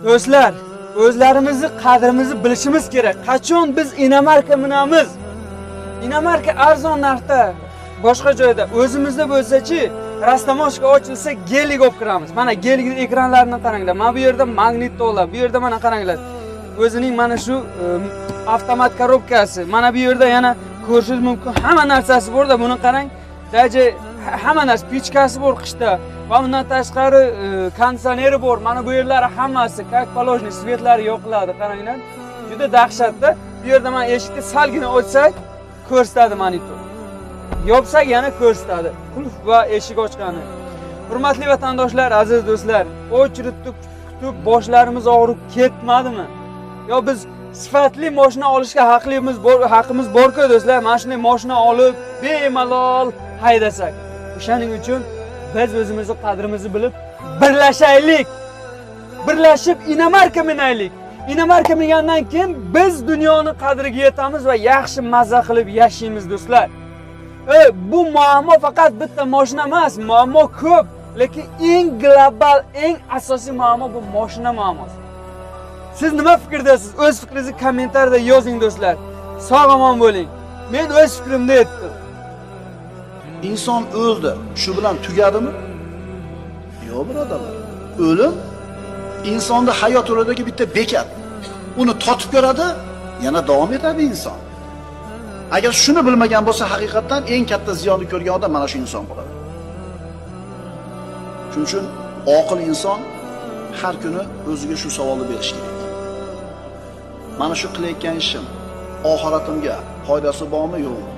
Do'stlar, o'zlarimizni qadrimizni bilishimiz kerak. Qachon biz inomarka minamiz? Inomarka arzon narxda, boshqa joyda o'zimizda bo'lsa-chi, rastamoshka ochilsa gelik olib kiramiz. Mana gelikning ekranlarini qaranglar. Mana bu yerda magnitollar, bu yerda mana qaranglar. O'zining mana shu avtomat korobkasi. Mana bu yerda yana ko'rishingiz mumkin. Hamma narsasi bor-da, buni qarang. Daje hamma narsa pichkasi bor qishda. Va undan tashqari konditsioneri bor. Mana bu yerlari hammasi как положено, svetlari yoqiladi. Qaranglar. Juda dahshatda. Bu yerda men eshikni salgina ochsak, ko'rsatadi monitor. Yopsak yana ko'rsatadi. Qulf va eshik ochgani. Hurmatli vatandoshlar, aziz do'stlar, ochritib kutib boshlarimiz og'rib ketmadimi? Yo biz sifatli mashina olishga haqqimiz bor-ku do'stlar. Mana shunday mashina olib bemalol haydasak. O'shaning uchun biz o'zimizni qadrimizni bilib birlashaylik. Birlashib inomarka minaylik. Inomarka mingandan keyin biz dunyoning qadriga yetamiz va yaxshi mazza qilib yashaymiz do'stlar. Bu muammo faqat bitta mashina emas, muammo ko'p, lekin eng global, eng asosiy muammo bu mashina muammosi. Siz nima fikrdasiz? O'z fikringizni kommentariyada yozing do'stlar. Sog'-omon bo'ling. Men o'z fikrimni aytdim. İnson o'ldi, shu bilan tugadimi? Yo'q birodarlar. O'lim insonda hayot yo'lidagi bitta bekat. Uni totib ko'radi, yana davom etadi inson. Agar shuni bilmagan bo'lsa, haqiqatan eng katta ziyonni ko'rgan odam mana shu inson bo'ladi. Shuning uchun oqil inson har kuni o'ziga shu savolni berish kerak. Mana shu qilayotgan ishim oxiratimga foydasi bormi, yo'qmi?